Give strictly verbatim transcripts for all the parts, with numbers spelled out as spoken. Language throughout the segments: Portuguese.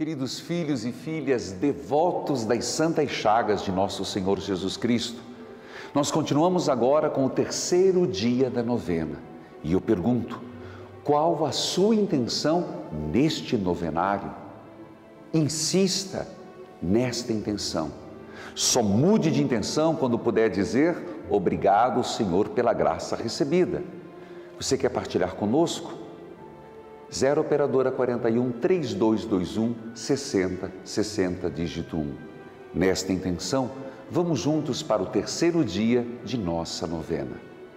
Queridos filhos e filhas devotos das santas chagas de nosso Senhor Jesus Cristo, nós continuamos agora com o terceiro dia da novena. E eu pergunto, qual a sua intenção neste novenário? Insista nesta intenção. Só mude de intenção quando puder dizer obrigado, Senhor, pela graça recebida. Você quer partilhar conosco? zero operadora quarenta e um, trinta e dois vinte e um, sessenta, sessenta, dígito um. Nesta intenção, vamos juntos para o terceiro dia de nossa novena.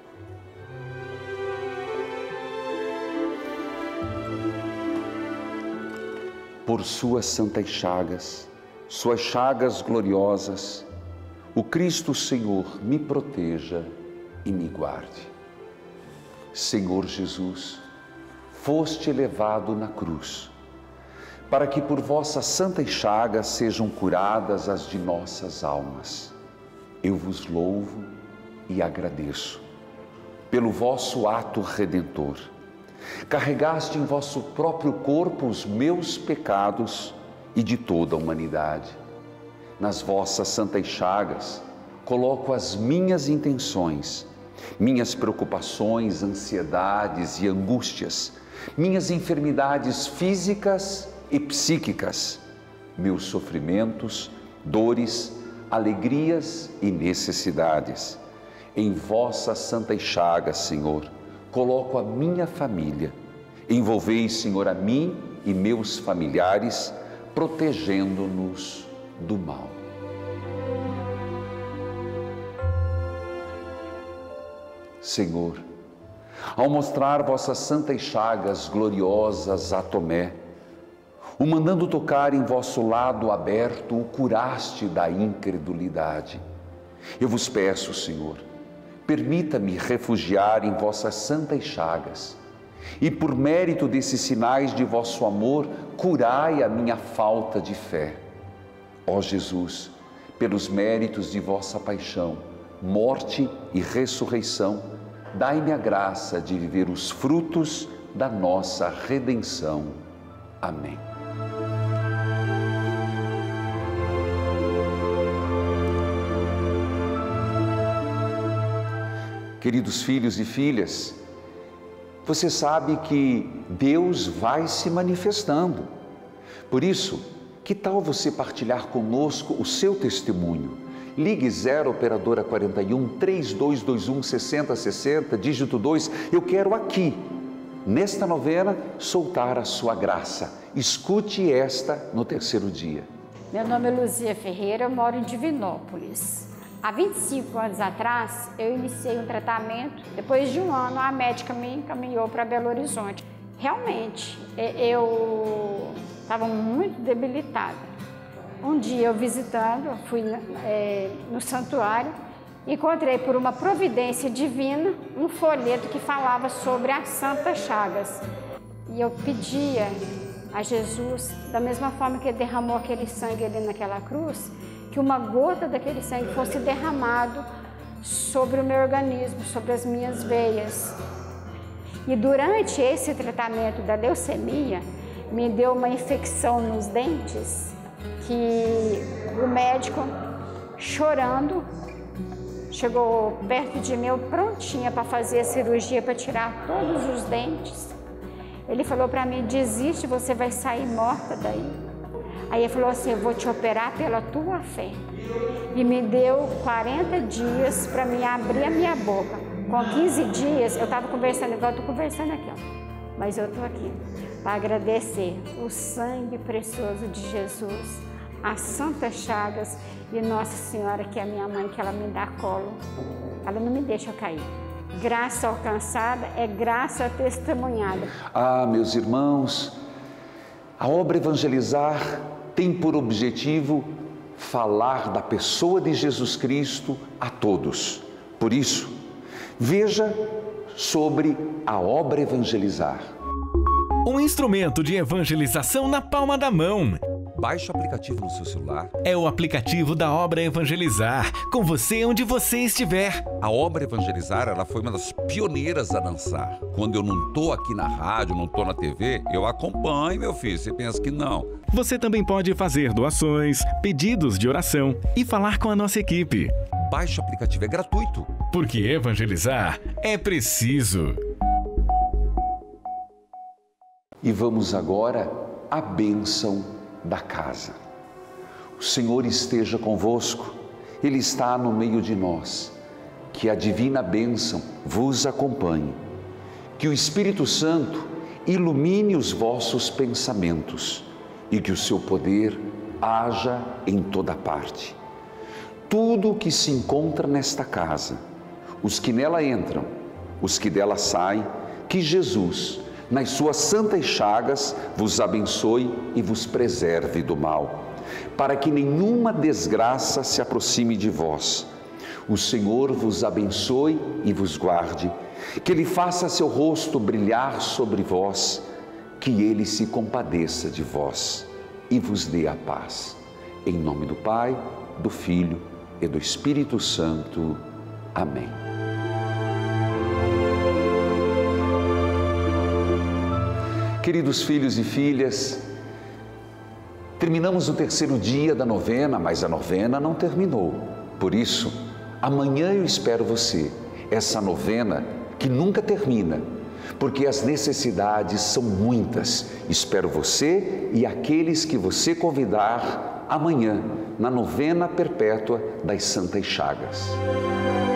Por suas santas chagas, suas chagas gloriosas, o Cristo Senhor me proteja e me guarde. Senhor Jesus, foste levado na cruz, para que por vossas santas chagas sejam curadas as de nossas almas. Eu vos louvo e agradeço pelo vosso ato redentor. Carregaste em vosso próprio corpo os meus pecados e de toda a humanidade. Nas vossas santas chagas coloco as minhas intenções, minhas preocupações, ansiedades e angústias, minhas enfermidades físicas e psíquicas, meus sofrimentos, dores, alegrias e necessidades. Em vossas santas chagas, Senhor, coloco a minha família. Envolvei, Senhor, a mim e meus familiares, protegendo-nos do mal. Senhor, ao mostrar vossas santas chagas gloriosas a Tomé, o mandando tocar em vosso lado aberto, o curaste da incredulidade. Eu vos peço, Senhor, permita-me refugiar em vossas santas chagas e, por mérito desses sinais de vosso amor, curai a minha falta de fé. Ó Jesus, pelos méritos de vossa paixão, morte e ressurreição, dai-me a graça de viver os frutos da nossa redenção. Amém. Queridos filhos e filhas, você sabe que Deus vai se manifestando. Por isso, que tal você partilhar conosco o seu testemunho? Ligue zero operadora quarenta e um, trinta e dois vinte e um, sessenta, sessenta, dígito dois. Eu quero aqui, nesta novena, soltar a sua graça. Escute esta no terceiro dia. Meu nome é Luzia Ferreira, eu moro em Divinópolis. Há vinte e cinco anos atrás, eu iniciei um tratamento. Depois de um ano, a médica me encaminhou para Belo Horizonte. Realmente, eu estava muito debilitada. Um dia eu visitando, fui é, no santuário, encontrei por uma providência divina um folheto que falava sobre as santas chagas. E eu pedia a Jesus, da mesma forma que ele derramou aquele sangue ali naquela cruz, que uma gota daquele sangue fosse derramado sobre o meu organismo, sobre as minhas veias. E durante esse tratamento da leucemia, me deu uma infecção nos dentes, que o médico, chorando, chegou perto de mim, eu prontinha para fazer a cirurgia, para tirar todos os dentes. Ele falou para mim, desiste, você vai sair morta daí. Aí ele falou assim, eu vou te operar pela tua fé. E me deu quarenta dias para me abrir a minha boca. Com quinze dias, eu estava conversando igual eu estou conversando aqui, ó. Mas eu estou aqui para agradecer o sangue precioso de Jesus, as santas chagas e Nossa Senhora, que é a minha mãe, que ela me dá colo. Ela não me deixa cair. Graça alcançada é graça testemunhada. Ah, meus irmãos, a obra Evangelizar tem por objetivo falar da pessoa de Jesus Cristo a todos. Por isso, veja sobre a obra Evangelizar. Um instrumento de evangelização na palma da mão. Baixe o aplicativo no seu celular. É o aplicativo da Obra Evangelizar, com você onde você estiver. A Obra Evangelizar, ela foi uma das pioneiras a lançar. Quando eu não tô aqui na rádio, não tô na T V, eu acompanho, meu filho. Você pensa que não. Você também pode fazer doações, pedidos de oração e falar com a nossa equipe. Baixe o aplicativo, é gratuito. Porque evangelizar é preciso. E vamos agora à bênção da casa. O Senhor esteja convosco, Ele está no meio de nós. Que a divina bênção vos acompanhe. Que o Espírito Santo ilumine os vossos pensamentos e que o seu poder haja em toda parte. Tudo o que se encontra nesta casa, os que nela entram, os que dela saem, que Jesus, nas suas santas chagas, vos abençoe e vos preserve do mal, para que nenhuma desgraça se aproxime de vós. O Senhor vos abençoe e vos guarde, que Ele faça seu rosto brilhar sobre vós, que Ele se compadeça de vós e vos dê a paz. Em nome do Pai, do Filho e do Espírito Santo. Amém. Queridos filhos e filhas, terminamos o terceiro dia da novena, mas a novena não terminou. Por isso, amanhã eu espero você, essa novena que nunca termina, porque as necessidades são muitas. Espero você e aqueles que você convidar amanhã, na novena perpétua das Santas Chagas.